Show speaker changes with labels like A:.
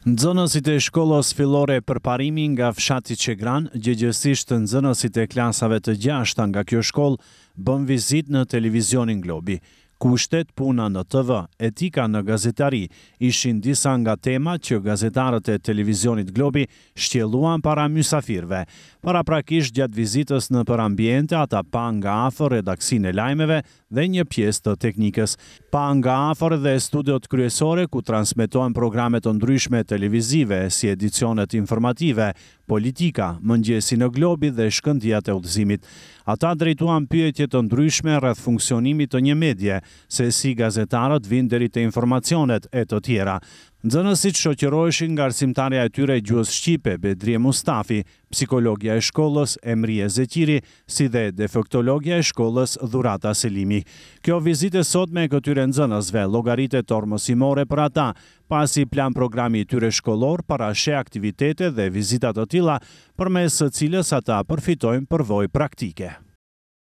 A: Nxënësit e shkollës fillore përparimi nga fshati Qegran, gjëgjësisht nxënësit e klasave të gjashta nga kjo shkollë, bën vizitë në televizionin Globi. Kushtet, puna në TV, etika në gazetari ishin disa nga temat që gazetarët e televizionit Globi shtjelluan para mysafirëve. Paraprakisht gjatë vizitës në për ambiente, ata pa nga afër redaksinë e lajmeve dhe një pjesë të teknikës. Pa nga afër dhe studiot kryesore ku transmetohen programe të ndryshme televizive si edicionet informative, politika, mëngjesi në Globi dhe shkëndijat e udhëzimit. Ata drejtuan pyetje të ndryshme rreth funksionimit të një medie, se si gazetarët vinë deri te informacionet e të tjera. Nxënësit shoqëroheshin nga arsimtarja e tyre gjuhës shqipe, Bedrie Mustafi, psikologja e shkollës, Emrie Zeqiri, si dhe defektologja e shkollës, Dhurata Selimi. Kjo vizitë sotme e këtyre nxënësve llogaritet ormësimore për ata, pasi plan programi i tyre shkollor parasheh aktivitete dhe vizita të tilla përmes së cilës ata përfitojnë përvojë praktike.